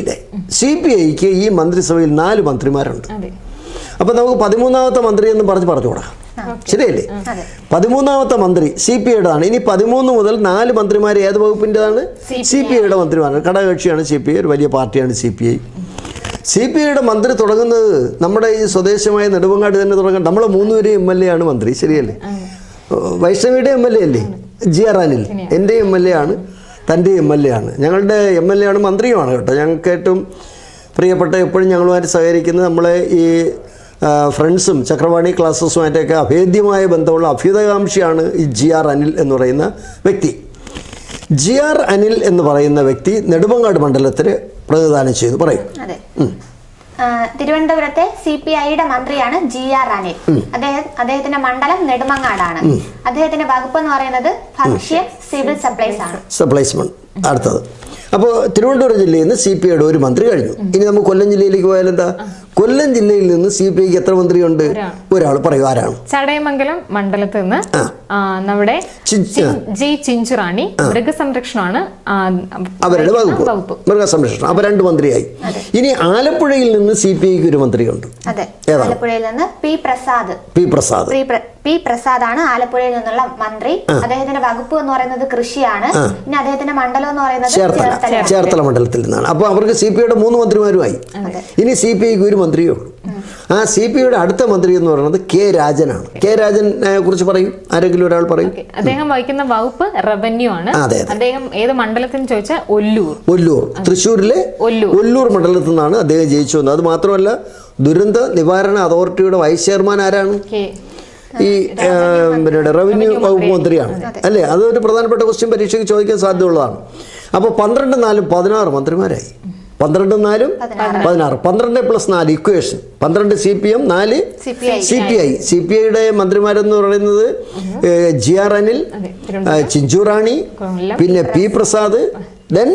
S1: CPIക്ക് ഈ മന്ത്രിസഭയിൽ 4 മന്ത്രിമാരുണ്ട്. അപ്പോൾ നമുക്ക് 13ാമത്തെ മന്ത്രി എന്ന് പറഞ്ഞുകൂടാ. ശരിയല്ലേ? 13ാമത്തെ മന്ത്രി CPIയുടേതാണ്. ഇനി 13 മുതൽ 4 മന്ത്രിമാർ ഏത് വകുപ്പിൻ്റെതാണ്? CPIയുടെ മന്ത്രിമാരാണ്. ഘടകകക്ഷിയാണ് CPI, ഒരു വലിയ പാർട്ടിയാണ് CPI. CPIയുടെ മന്ത്രി തുടങ്ങുന്നത് നമ്മുടെ ഈ സ്വദേശമായ നെടുമങ്ങാട് തന്നെ തുടങ്ങാൻ. നമ്മളെ 3 പേരും MLA ആണ് മന്ത്രി. ശരിയല്ലേ? വൈഷ്ണവിയുടെ MLA അല്ലേ? GR അനിൽ. എൻ്റെ MLA ആണ്, തൻ്റെ MLA ആണ്, ഞങ്ങളുടെ MLA ആണ്, മന്ത്രിയുമാണ് കേട്ടോ. ഞങ്ങൾക്ക് ഏറ്റവും പ്രിയപ്പെട്ട, എപ്പോഴും ഞങ്ങളുമായിട്ട് സഹകരിക്കുന്നത് നമ്മളെ ഈ ഫ്രണ്ട്സും ചക്രവാണി ക്ലാസ്സസുമായിട്ടൊക്കെ അഭേദ്യമായ ബന്ധമുള്ള അഭ്യുതകാംക്ഷിയാണ് ഈ GR അനിൽ എന്ന് പറയുന്ന വ്യക്തി. GR അനിൽ എന്ന് പറയുന്ന വ്യക്തി നെടുമങ്ങാട് മണ്ഡലത്തിൽ പ്രതിനിധാനം ചെയ്തു. പറയും.
S2: തിരുവനന്തപുരത്തെ CPIയുടെ മന്ത്രിയാണ് GR അനിൽ. അദ്ദേഹത്തിന്റെ മണ്ഡലം നെടുമങ്ങാടാണ്. അദ്ദേഹത്തിന്റെ വകുപ്പ് എന്ന് പറയുന്നത് ഭക്ഷ്യ സിവിൽ സപ്ലൈസ് ആണ്.
S1: സപ്ലൈസ്മെന്റ്. അടുത്തത്. അപ്പോൾ തിരുവനന്തപുരം ജില്ലയിൽ നിന്ന് CPIയുടെ ഒരു മന്ത്രി കഴിഞ്ഞു. ഇനി നമുക്ക് കൊല്ലം ജില്ലയിലേക്ക് പോയാൽ എന്താ? കൊല്ലം ജില്ലയിൽ നിന്ന് CPIക്ക് എത്ര മന്ത്രിയുണ്ട്? ഒരാൾ പറയൂ, ആരാണ്?
S3: ചടയമംഗലം മണ്ഡലത്തിൽ നിന്ന് നമ്മുടെ ചിഞ്ചുറാണി മൃഗസംരക്ഷണമാണ്
S1: അവരുടെ വകുപ്പ്, മൃഗസംരക്ഷണം. അപ്പൊ 2 മന്ത്രിയായി. ഇനി ആലപ്പുഴയിൽ നിന്ന് CPIക്ക് ഒരു മന്ത്രിയുണ്ട്.
S2: ആലപ്പുഴയിൽ നിന്ന് P പ്രസാദ് ആണ് ആലപ്പുഴയിൽ നിന്നുള്ള മന്ത്രി. അദ്ദേഹത്തിന്റെ വകുപ്പ് എന്ന് പറയുന്നത് കൃഷിയാണ്. പിന്നെ അദ്ദേഹത്തിന്റെ മണ്ഡലം എന്ന് പറയുന്നത്
S1: ചേർത്തല മണ്ഡലത്തിൽ നിന്നാണ്. അപ്പൊ അവർക്ക് CPIയുടെ 3 മന്ത്രിമാരുമായി. ഇനി CPIക്ക് ഒരു മന്ത്രിയേ ഉള്ളൂ. ആ CPIയുടെ അടുത്ത മന്ത്രി എന്ന് പറയുന്നത് K രാജനാണ്. K രാജനെ കുറിച്ച് പറയും, ആരെങ്കിലും ഒരാൾ പറയും.
S3: അദ്ദേഹം വഹിക്കുന്ന വകുപ്പ് റവന്യൂ ആണ്. അദ്ദേഹം ഏത് മണ്ഡലത്തിൽ ചോദിച്ചാൽ ഒല്ലൂർ, തൃശ്ശൂരിലെ ഒല്ലൂർ മണ്ഡലത്തിൽ നിന്നാണ് അദ്ദേഹം ജയിച്ചു വന്നത്. അത് മാത്രമല്ല, ദുരന്ത നിവാരണ അതോറിറ്റിയുടെ വൈസ് ചെയർമാൻ ആരാണ്? ഈ റവന്യൂ വകുപ്പ് മന്ത്രിയാണ് അല്ലേ? അതൊരു പ്രധാനപ്പെട്ട ക്വസ്റ്റ്യൻ പരീക്ഷയ്ക്ക് ചോദിക്കാൻ സാധ്യതയുള്ളതാണ്. അപ്പോൾ 12 4 16 മന്ത്രിമാരായി. 12 4 16. 12 + 4 ഇക്വേഷൻ. 12 CPM, 4 CPI. CPIയുടെ മന്ത്രിമാരെന്ന് പറയുന്നത് GR അനിൽ, ചിഞ്ചുറാണി, പിന്നെ P Prasad, then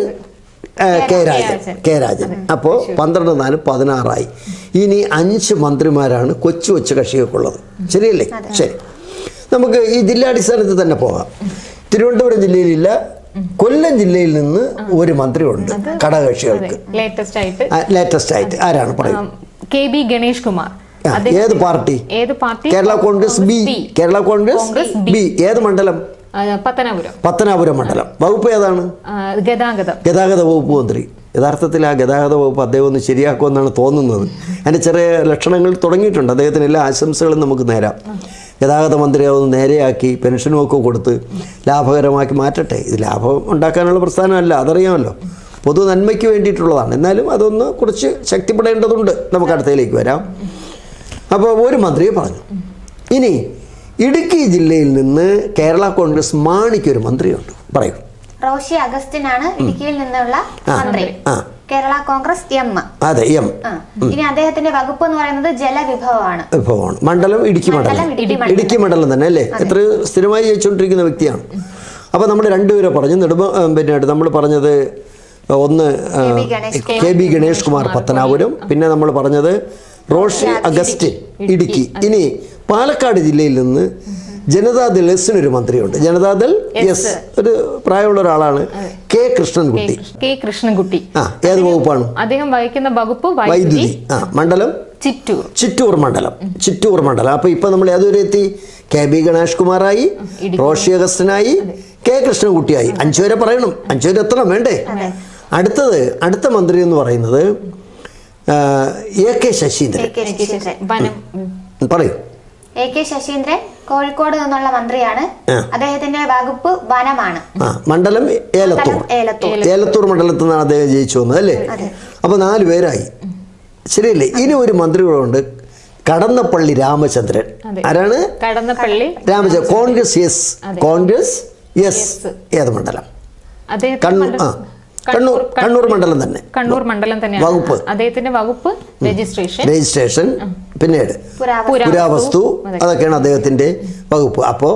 S3: K Rajan. അപ്പോൾ 12 4 16 ഇനി 5 മന്ത്രിമാരാണ് കൊച്ചു കക്ഷികൾക്കുള്ളത്. ശരിയല്ലേ? ശരി, നമുക്ക് ഈ ജില്ലാടിസ്ഥാനത്തിൽ തന്നെ പോകാം. തിരുവനന്തപുരം ജില്ലയിലില്ല, കൊല്ലം ജില്ലയിൽ നിന്ന് ഒരു മന്ത്രിയുണ്ട് ഘടകകക്ഷികൾക്ക്. ലേറ്റസ്റ്റ് ആയിട്ട് ആരാണ് പറയും? KB ഗണേഷ് കുമാർ.
S1: ഏത് party? Kerala Congress B. Kerala Congress B. ഏത് മണ്ഡലം? പത്തനാപുരം മണ്ഡലം. വകുപ്പ് ഏതാണ്? ഗതാഗത വകുപ്പ് മന്ത്രി. യഥാർത്ഥത്തിൽ ആ ഗതാഗത വകുപ്പ് അദ്ദേഹം ഒന്ന് ശരിയാക്കുമെന്നാണ് തോന്നുന്നത്. അതിൻ്റെ ചെറിയ ലക്ഷണങ്ങൾ തുടങ്ങിയിട്ടുണ്ട്. അദ്ദേഹത്തിന് എല്ലാ ആശംസകളും നമുക്ക് നേരാം. ഗതാഗത മന്ത്രി അതൊന്ന് നേരെയാക്കി പെൻഷനും ഒക്കെ കൊടുത്ത് ലാഭകരമാക്കി മാറ്റട്ടെ. ഇത് ലാഭം ഉണ്ടാക്കാനുള്ള പ്രസ്ഥാനമല്ല, അതറിയാമല്ലോ, പൊതു നന്മയ്ക്ക് വേണ്ടിയിട്ടുള്ളതാണ്. എന്നാലും അതൊന്ന് കുറച്ച് ശക്തിപ്പെടേണ്ടതുണ്ട്. നമുക്ക് അടുത്തയിലേക്ക് വരാം. അപ്പോൾ ഒരു മന്ത്രിയെ പറഞ്ഞു. ഇനി ഇടുക്കി ജില്ലയിൽ നിന്ന് കേരള കോൺഗ്രസ് മാണിക്കൊരു മന്ത്രിയുണ്ട്. പറയൂ.
S2: റോഷി അഗസ്റ്റിനാണ് ഇടുക്കിയിൽ നിന്നുള്ള മന്ത്രി. കേരള കോൺഗ്രസ് എം.
S1: അതെ, എം.
S2: ഇനി അദ്ദേഹത്തിന്റെ വകുപ്പ് എന്ന് പറയുന്നത് ജലവിഭവമാണ്.
S1: വിഭവമാണ്. മണ്ഡലം ഇടുക്കി മണ്ഡലം. ഇടുക്കി മണ്ഡലം തന്നെ അല്ലേ? എത്ര സ്ഥിരമായി ജയിച്ചുകൊണ്ടിരിക്കുന്ന വ്യക്തിയാണ്. അപ്പോൾ നമ്മൾ രണ്ടുപേരെ പറഞ്ഞു. പിന്നെ നമ്മൾ പറഞ്ഞത് ഒന്ന് KB ഗണേഷ് കുമാർ പത്തനാപുരം, പിന്നെ നമ്മൾ പറഞ്ഞത് റോഷി അഗസ്റ്റിൻ ഇടുക്കി. ഇനി പാലക്കാട് ജില്ലയിൽ നിന്ന് ജനതാദൾ എസിനൊരു മന്ത്രിയുണ്ട്. ജനതാദൾ എസ് ഒരു പ്രായമുള്ള ഒരാളാണ്, കെ കൃഷ്ണൻകുട്ടി. ഏത് വകുപ്പാണ്
S3: അദ്ദേഹം വഹിക്കുന്ന വകുപ്പ്?
S1: വൈദ്യുതി. മണ്ഡലം ചിറ്റൂർ മണ്ഡലം. അപ്പൊ ഇപ്പൊ നമ്മൾ ഏതുവരെ എത്തി? KB ഗണേഷ് കുമാറായി, റോഷി അഗസ്റ്റിനായി, കെ കൃഷ്ണൻകുട്ടിയായി. 5 പേരെ പറയണം, 5 പേര് എത്തണം വേണ്ടേ? അടുത്ത മന്ത്രി എന്ന് പറയുന്നത് AK ശശീന്ദ്രൻ. പറയൂ.
S2: AK ശശീന്ദ്രൻ കോഴിക്കോട് നിന്നുള്ള മന്ത്രിയാണ്. അദ്ദേഹത്തിന്റെ വകുപ്പ് വനമാണ്.
S1: മണ്ഡലം ഏലത്തൂർ മണ്ഡലത്തിൽ നിന്നാണ് അദ്ദേഹം ജയിച്ചു വന്നത് അല്ലേ? അപ്പൊ 4 പേരായി, ശരിയല്ലേ? ഇനി ഒരു മന്ത്രി കൂടെ ഉണ്ട്, കടന്നപ്പള്ളി രാമചന്ദ്രൻ. ആരാണ്?
S3: കടന്നപ്പള്ളി
S1: രാമചന്ദ്രൻ. കോൺഗ്രസ് യെസ്. ഏത് മണ്ഡലം? കണ്ണൂർ മണ്ഡലം തന്നെ.
S3: കണ്ണൂർ മണ്ഡലം തന്നെയാണ്
S1: വകുപ്പ്.
S3: അദ്ദേഹത്തിന്റെ വകുപ്പ്
S1: രജിസ്ട്രേഷൻ, പിന്നീട് പുരാവസ്തു, അതൊക്കെയാണ് അദ്ദേഹത്തിന്റെ വകുപ്പ്. അപ്പോൾ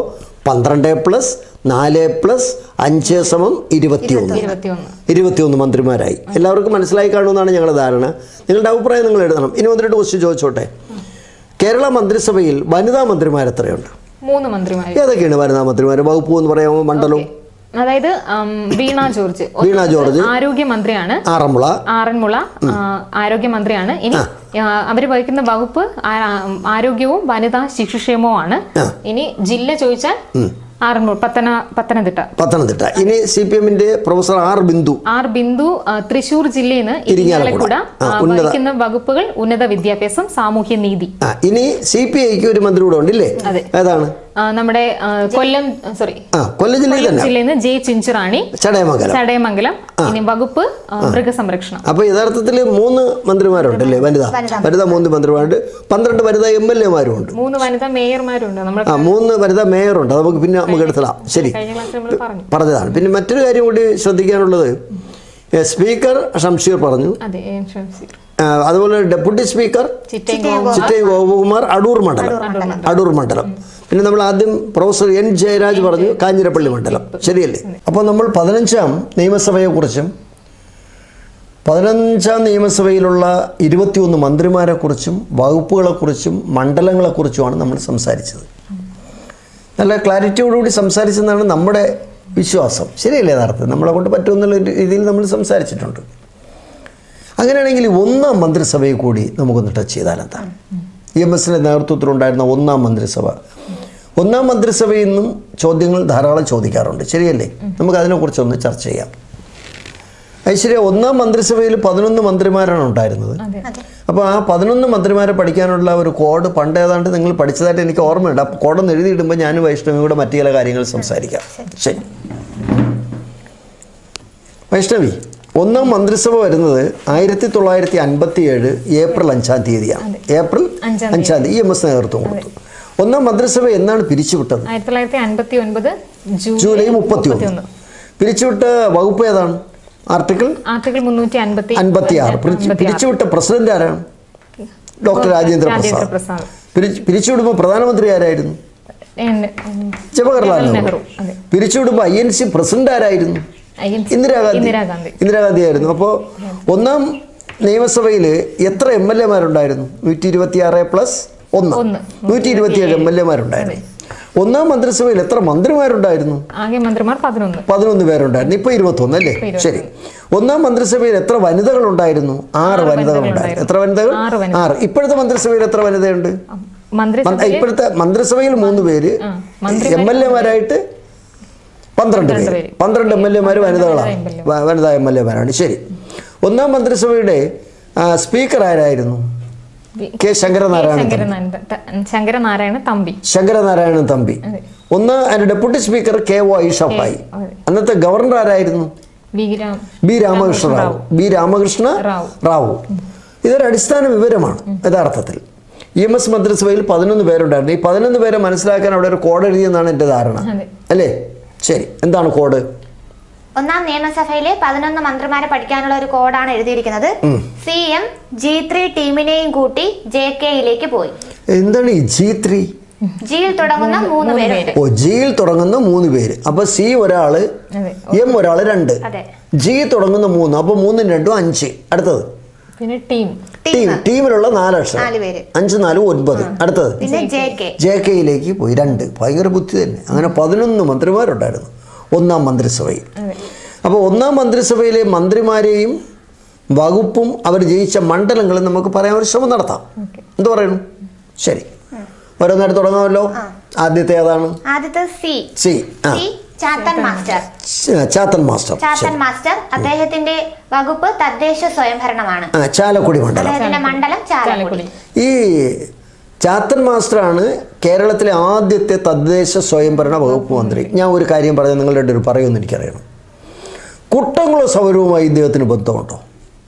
S1: 12+4+5=21 മന്ത്രിമാരായി. എല്ലാവർക്കും മനസ്സിലായി കാണുമെന്നാണ് ഞങ്ങളുടെ ധാരണ. നിങ്ങളുടെ അഭിപ്രായം നിങ്ങൾ എഴുതണം. ഇനി 1-2 ക്വസ്റ്റ്യൻ ചോദിച്ചോട്ടെ. കേരള മന്ത്രിസഭയിൽ വനിതാ മന്ത്രിമാർ എത്രയുണ്ട്?
S3: 3 മന്ത്രിമാർ.
S1: ഏതൊക്കെയാണ് വനിതാ മന്ത്രിമാർ? വകുപ്പ് എന്ന് പറയാമോ? മണ്ഡലവും?
S3: അതായത് വീണ ജോർജ് ആരോഗ്യമന്ത്രിയാണ്. ആറന്മുള ആരോഗ്യമന്ത്രിയാണ്. ഇനി അവര് വഹിക്കുന്ന വകുപ്പ് ആരോഗ്യവും വനിതാ ശിശുക്ഷേമവും ആണ്. ഇനി ജില്ല ചോദിച്ചാൽ പത്തനംതിട്ട. ഇനി CPM-ന്റെ പ്രൊഫസർ ആർ ബിന്ദു തൃശൂർ ജില്ലയിൽ നിന്ന് ഇരിങ്ങാലക്കുട. വഹിക്കുന്ന വകുപ്പുകൾ ഉന്നത വിദ്യാഭ്യാസം, സാമൂഹ്യ നീതി. ഇനി
S1: CPI-ക്ക് ഒരു മന്ത്രി കൂടെ ഉണ്ടല്ലേ? ഏതാണ്?
S3: നമ്മുടെ കൊല്ലം ജില്ലയിൽ നിന്ന് ജെ ചിഞ്ചിറാണി, ചടയമംഗലം. ഇനി വകുപ്പ് മൃഗസംരക്ഷണം.
S1: അപ്പൊ യഥാർത്ഥത്തിൽ 3 മന്ത്രിമാരുണ്ടല്ലേ? വനിതാ 3 മന്ത്രിമാരുണ്ട്. 12 വനിതാ MLA-മാരും ഉണ്ട്.
S3: 3 വനിതാ മേയർമാരുണ്ട്.
S1: 3 വനിതാ മേയറുണ്ട്. അത് നമുക്ക് എടുത്തതാ. ശരി, പറഞ്ഞതാണ്. പിന്നെ മറ്റൊരു കാര്യം കൂടി ശ്രദ്ധിക്കാനുള്ളത്, സ്പീക്കർ ഷംഷീർ പറഞ്ഞു. അതുപോലെ ഡെപ്യൂട്ടി സ്പീക്കർ ചിറ്റൈ ഗോപകുമാർ, അടൂർ മണ്ഡലം. പിന്നെ നമ്മൾ ആദ്യം പ്രൊഫസർ N ജയരാജ് പറഞ്ഞു, കാഞ്ഞിരപ്പള്ളി മണ്ഡലം. ശരിയല്ലേ? അപ്പോൾ നമ്മൾ 15ാം നിയമസഭയെക്കുറിച്ചും 15ാം നിയമസഭയിലുള്ള 21 മന്ത്രിമാരെക്കുറിച്ചും വകുപ്പുകളെക്കുറിച്ചും മണ്ഡലങ്ങളെക്കുറിച്ചുമാണ് നമ്മൾ സംസാരിച്ചത്. നല്ല ക്ലാരിറ്റിയോടുകൂടി സംസാരിച്ചെന്നാണ് നമ്മുടെ വിശ്വാസം. ശരിയല്ലേ? യഥാർത്ഥത്തിൽ നമ്മളെ കൊണ്ട് പറ്റുമെന്നുള്ള രീതിയിൽ നമ്മൾ സംസാരിച്ചിട്ടുണ്ട്. അങ്ങനെയാണെങ്കിൽ 1ാം മന്ത്രിസഭയെ കൂടി നമുക്കൊന്ന് ടച്ച് ചെയ്താൽ എന്താണ്? EMS-ന്റെ നേതൃത്വത്തിലുണ്ടായിരുന്ന 1ാം മന്ത്രിസഭ. 1ാം മന്ത്രിസഭയിൽ നിന്നും ചോദ്യങ്ങൾ ധാരാളം ചോദിക്കാറുണ്ട്. ശരിയല്ലേ? നമുക്ക് അതിനെക്കുറിച്ചൊന്ന് ചർച്ച ചെയ്യാം. ഐശ്വര്യ, 1ാം മന്ത്രിസഭയിൽ 11 മന്ത്രിമാരാണ് ഉണ്ടായിരുന്നത്. അപ്പോൾ ആ 11 മന്ത്രിമാരെ പഠിക്കാനുള്ള ഒരു കോഡ് പണ്ട് ഏതാണ്ട് നിങ്ങൾ പഠിച്ചതായിട്ട് എനിക്ക് ഓർമ്മയുണ്ട്. ആ കോഡൊന്ന് എഴുതിയിടുമ്പോൾ ഞാനും വൈഷ്ണവിയും കൂടെ മറ്റു ചില കാര്യങ്ങൾ സംസാരിക്കാം. ശരി വൈഷ്ണവി, 1ാം മന്ത്രിസഭ വരുന്നത് 1957 ഏപ്രിൽ 5-ാം തീയതിയാണ്. ഏപ്രിൽ 5-ാം തീയതി EMS നേതൃത്വം കൊടുത്തു. 1ാം മന്ത്രിസഭ എന്നാണ് പിരിച്ചുവിട്ടത്?
S3: 1959
S1: ജൂലൈ 31. പിരിച്ചുവിട്ട വകുപ്പ് ഏതാണ്? ആർട്ടിക്കിൾ 356. പിരിച്ചുവിട്ട പ്രസിഡന്റ് ആരാണ്? ഡോക്ടർ രാജേന്ദ്ര പ്രസാദ്. പിരിച്ചുവിടുമ്പോൾ പ്രധാനമന്ത്രി ആരായിരുന്നു? ജവഹർലാൽ നെഹ്റു. പിരിച്ചുവിടുമ്പോൾ INC പ്രസിഡന്റ് ആരായിരുന്നു? ഇന്ദിരാഗാന്ധി ആയിരുന്നു. അപ്പോൾ 1ാം നിയമസഭയിൽ എത്ര MLA-മാരുണ്ടായിരുന്നു? 126+1 127 MLA-മാരുണ്ടായിരുന്നു. 1ാം മന്ത്രിസഭയിൽ എത്ര മന്ത്രിമാരുണ്ടായിരുന്നു? 11 പേരുണ്ടായിരുന്നു. ഇപ്പൊ 21 അല്ലേ? ശരി. 1ാം മന്ത്രിസഭയിൽ എത്ര വനിതകളുണ്ടായിരുന്നു? 6 വനിതകളുണ്ടായിരുന്നു. എത്ര വനിതകൾ? 6. ഇപ്പോഴത്തെ മന്ത്രിസഭയിൽ എത്ര വനിതയുണ്ട്? ഇപ്പോഴത്തെ മന്ത്രിസഭയിൽ 3 പേര്, MLA-മാരായിട്ട് 12 പേര്. 12 MLA-മാർ വനിതാ MLA-മാരാണ്. ശരി. 1ാം മന്ത്രിസഭയുടെ സ്പീക്കർ ആരായിരുന്നു? കെ ശങ്കരനാരായണൻ തമ്പി. അതിന്റെ ഡെപ്യൂട്ടി സ്പീക്കർ KO ഐഷപ്പായി. അന്നത്തെ ഗവർണർ ആരായിരുന്നു? ബി രാമകൃഷ്ണ റാവു. ഇതൊരു അടിസ്ഥാന വിവരമാണ് യഥാർത്ഥത്തിൽ. EMS മന്ത്രിസഭയിൽ 11 പേരുണ്ടായിരുന്നു. ഈ 11 പേരെ മനസ്സിലാക്കാൻ അവിടെ ഒരു കോഡ് എഴുതിയെന്നാണ് എൻ്റെ ധാരണ, അല്ലേ? ശരി, എന്താണ് കോഡ്?
S2: ഒന്നാം നിയമസഭയിലെ 11 മന്ത്രിമാരെ പഠിക്കാനുള്ള ഒരു കോഡാണ് എഴുതിയിരിക്കുന്നത്. CM G3 ടീമിനെയും കൂട്ടി JKയിലേക്ക് പോയി.
S1: എന്താണ് ഈ G3?
S2: ജിയിൽ തുടങ്ങുന്ന 3 പേര്.
S1: ഓ, ജിയിൽ തുടങ്ങുന്ന 3 പേര്. അപ്പൊ C ഒരാള്, M ഒരാള് 2, G തുടങ്ങുന്ന 3. അപ്പൊ 3 × 2 5. അടുത്തത്
S3: പിന്നെ
S1: ടീമിലുള്ള 4 അക്ഷരം, 5 4 9. അടുത്തത് JKയിലേക്ക് പോയി 2. ഭയങ്കര ബുദ്ധി തന്നെ. അങ്ങനെ 11 മന്ത്രിമാരുണ്ടായിരുന്നു ഒന്നാം മന്ത്രിസഭയിൽ. അപ്പോൾ ഒന്നാം മന്ത്രിസഭയിലെ മന്ത്രിമാരെയും വകുപ്പും അവർ ജയിച്ച മണ്ഡലങ്ങളും നമുക്ക് പറയാൻ ഒരു ശ്രമം നടത്താം. എന്ത് പറയുന്നു? ശരി, ഓരോന്നായിട്ട് തുടങ്ങാമല്ലോ. ആദ്യത്തെ ഏതാണ്?
S2: ആദ്യത്തെ
S1: C.
S2: Chathan master.
S1: Chathan master.
S2: Chathan master അദ്ദേഹത്തിന്റെ വകുപ്പ് തദ്ദേശ സ്വയംഭരണമാണ്.
S1: ചാലക്കുടി മണ്ഡലം.
S2: അദ്ദേഹത്തിന്റെ മണ്ഡലം ചാലക്കുടി.
S1: ഈ ചാത്തൻ മാസ്റ്ററാണ് കേരളത്തിലെ ആദ്യത്തെ തദ്ദേശ സ്വയംഭരണ വകുപ്പ് മന്ത്രി. ഞാൻ ഒരു കാര്യം പറഞ്ഞാൽ നിങ്ങളുടെ ഒരു പറയുമെന്ന് എനിക്കറിയണം. കുട്ടംകുളം സമരവുമായി ഇദ്ദേഹത്തിന് ബന്ധമുണ്ടോ?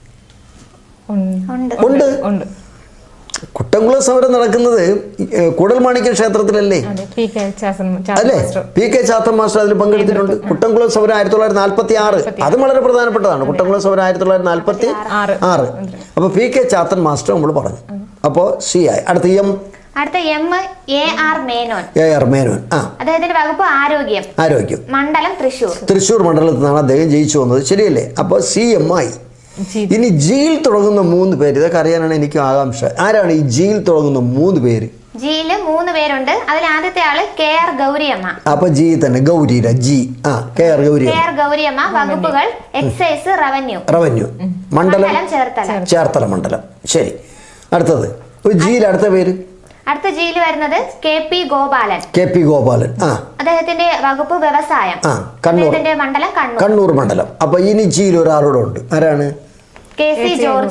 S1: ഉണ്ട്. കുട്ടംകുളം സമരം നടക്കുന്നത് കൂടൽമാണിക്യ ക്ഷേത്രത്തിലല്ലേ? അല്ലേ? PK ചാത്തൻ മാസ്റ്റർ അതിൽ പങ്കെടുത്തിട്ടുണ്ട്. കുട്ടംകുളം സമരം 1946. അത് വളരെ പ്രധാനപ്പെട്ടതാണ്. കുട്ടംകുളം സമരം 1946. അപ്പോൾ PK ചാത്തൻ മാസ്റ്റർ നമ്മൾ പറഞ്ഞു. അപ്പോൾ C ആയി. അടുത്ത M.
S2: AR മേനോൻ. അദ്ദേഹത്തിന്റെ വകുപ്പ് ആരോഗ്യം. മണ്ഡലം തൃശ്ശൂർ
S1: മണ്ഡലത്തിൽ നിന്നാണ് അദ്ദേഹം ജയിച്ചു വന്നത്. ശരിയല്ലേ? അപ്പോൾ CM ആയി. ഇനി ജിയിൽ തുടങ്ങുന്ന 3 പേര്. ഇതൊക്കെ അറിയാനാണ് എനിക്ക് ആകാംക്ഷ. ആരാണ് ഈ ജിയിൽ തുടങ്ങുന്ന 3 പേര്?
S2: ജിയില് 3 പേരുണ്ട്. അതിൽ ആദ്യത്തെ ആള് KR ഗൗരിയമ്മ.
S1: അപ്പൊ ജി തന്നെ, ഗൗരിയുടെ ജി. KR
S2: ഗൗരിയമ്മ. വകുപ്പുകൾ എക്സൈസ്, റവന്യൂ. മണ്ഡലം
S1: ചേർത്തല മണ്ഡലം. ശരി, അടുത്തത് ജിയിൽ അടുത്ത പേര്.
S2: അടുത്ത ജിയിൽ വരുന്നത് KP ഗോപാലൻ.
S1: അദ്ദേഹത്തിന്റെ
S2: വകുപ്പ് വ്യവസായം. അദ്ദേഹത്തിന്റെ മണ്ഡലം
S1: കണ്ണൂർ മണ്ഡലം. അപ്പൊ ഇനി ജിയിൽ ഒരാളോട് ഉണ്ട്. ആരാണ്?
S2: KC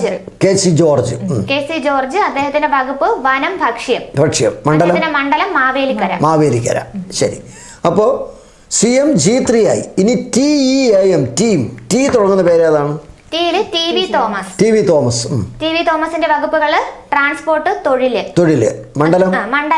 S2: ജോർജ്. അദ്ദേഹത്തിന്റെ വകുപ്പ് വനം, ഭക്ഷ്യം. മണ്ഡലം
S1: മാവേലിക്കര. ശരി, അപ്പോ CM G3 ആയി. ഇനി TEAM ടീം. T തുടങ്ങുന്ന പേര് ഏതാണ്?
S2: TV തോമസ്. തോമസിന്റെ വകുപ്പുകള് ട്രാൻസ്പോർട്ട്, തൊഴില്. മണ്ഡലം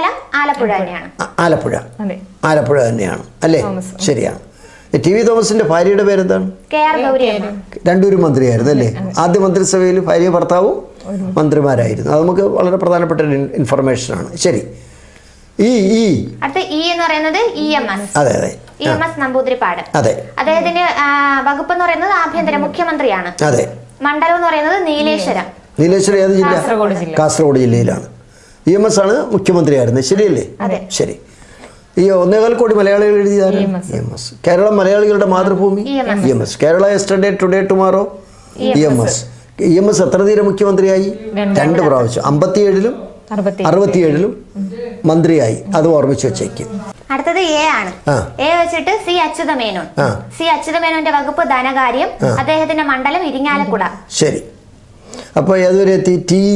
S1: ആലപ്പുഴ തന്നെയാണ് അല്ലേ? ശരിയാണ്. TV തോമസിന്റെ ഭാര്യയുടെ പേരെന്താണ്?
S2: KR ഗൗരിയമ്മ.
S1: രണ്ടുപേരും മന്ത്രിയായിരുന്നു അല്ലേ? ആദ്യ മന്ത്രിസഭയിൽ ഭാര്യ ഭർത്താവും മന്ത്രിമാരായിരുന്നു. അത് നമുക്ക് വളരെ പ്രധാനപ്പെട്ട ഒരു ഇൻഫർമേഷനാണ്. ശരി,
S2: അടുത്ത എന്ന് പറയുന്നത് EMS.
S1: അതെ.
S2: EMS നമ്പൂതിരിപ്പാട്. അദ്ദേഹത്തിന്റെ വകുപ്പ് എന്ന് പറയുന്നത് ആഭ്യന്തര മുഖ്യമന്ത്രിയാണ്. മണ്ഡലം എന്ന് പറയുന്നത് നീലേശ്വരം.
S1: ഏത് ജില്ല? കാസർഗോഡ് ജില്ലയിലാണ്. EMS ആണ് മുഖ്യമന്ത്രിയായിരുന്നത്. ശരിയല്ലേ? ശരി. ഈ 1.25 കോടി മലയാളികൾ എഴുതിയതാണ് EMS. കേരളം മലയാളികളുടെ മാതൃഭൂമി. EMS. Kerala yesterday, today, tomorrow. EMS എത്ര തീരെ മുഖ്യമന്ത്രിയായി? 2 പ്രാവശ്യം. 57-ലും 67-ലും മന്ത്രിയായി. അത് ഓർമ്മിച്ച് വെച്ചേക്കും.
S2: അടുത്തത് A ആണ്. A വെച്ചിട്ട് C അച്യുതമേനോന്റെ വകുപ്പ് ധനകാര്യം. അദ്ദേഹത്തിന്റെ മണ്ഡലം ഇരിങ്ങാലക്കുട.
S1: ശരി, അപ്പൊ ഏതുവരെ എത്തി?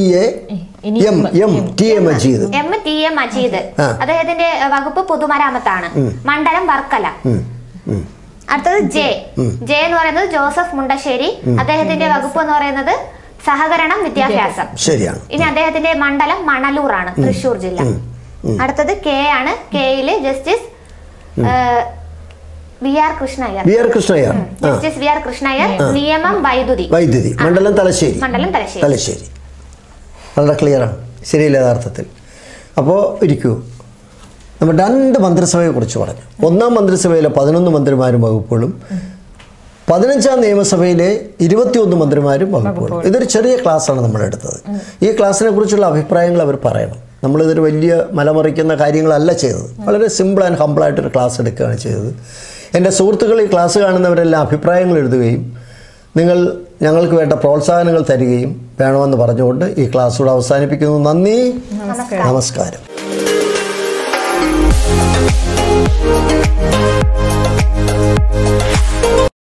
S1: TM മജീദ്. അദ്ദേഹത്തിന്റെ വകുപ്പ് പൊതുമരാമത്താണ്. മണ്ഡലം വർക്കല. അടുത്തത് J എന്ന് പറയുന്നത് ജോസഫ് മുണ്ടശ്ശേരി. അദ്ദേഹത്തിന്റെ വകുപ്പ് എന്ന് പറയുന്നത് സഹകരണം, വിദ്യാഭ്യാസം. ശരിയാണ്.
S2: ഇനി അദ്ദേഹത്തിന്റെ മണ്ഡലം മണലൂറാണ്, തൃശ്ശൂർ ജില്ല. അടുത്തത് K ആണ്. Kയില് justice VR Krishna Iyer. Justice VR Krishna Iyer. നിയമം, വൈദ്യുതി.
S1: മണ്ഡലം തലശ്ശേരി. വളരെ ക്ലിയറാണ്. ശരിയല്ല യഥാർത്ഥത്തിൽ? അപ്പോൾ ഇരിക്കൂ, നമ്മൾ 2 മന്ത്രിസഭയെ കുറിച്ച് പറഞ്ഞു. ഒന്നാം മന്ത്രിസഭയിലെ 11 മന്ത്രിമാരും വകുപ്പുകളും, 15ാം നിയമസഭയിലെ 21 മന്ത്രിമാരും വകുപ്പുകളും. ഇതൊരു ചെറിയ ക്ലാസ്സാണ് നമ്മളെടുത്തത്. ഈ ക്ലാസ്സിനെ കുറിച്ചുള്ള അഭിപ്രായങ്ങൾ അവർ പറയണം. നമ്മളിതൊരു വലിയ മലമറിക്കുന്ന കാര്യങ്ങളല്ല ചെയ്തത്. വളരെ സിമ്പിൾ ആൻഡ് ഹമ്പിളായിട്ടൊരു ക്ലാസ് എടുക്കുകയാണ് ചെയ്തത്. എൻ്റെ സുഹൃത്തുക്കൾ ഈ ക്ലാസ് കാണുന്നവരെല്ലാം അഭിപ്രായങ്ങൾ എഴുതുകയും നിങ്ങൾ ഞങ്ങൾക്ക് വേണ്ട പ്രോത്സാഹനങ്ങൾ തരികയും വേണമെന്ന് പറഞ്ഞുകൊണ്ട് ഈ ക്ലാസ് കൂടെ അവസാനിപ്പിക്കുന്നു. നന്ദി, നമസ്കാരം.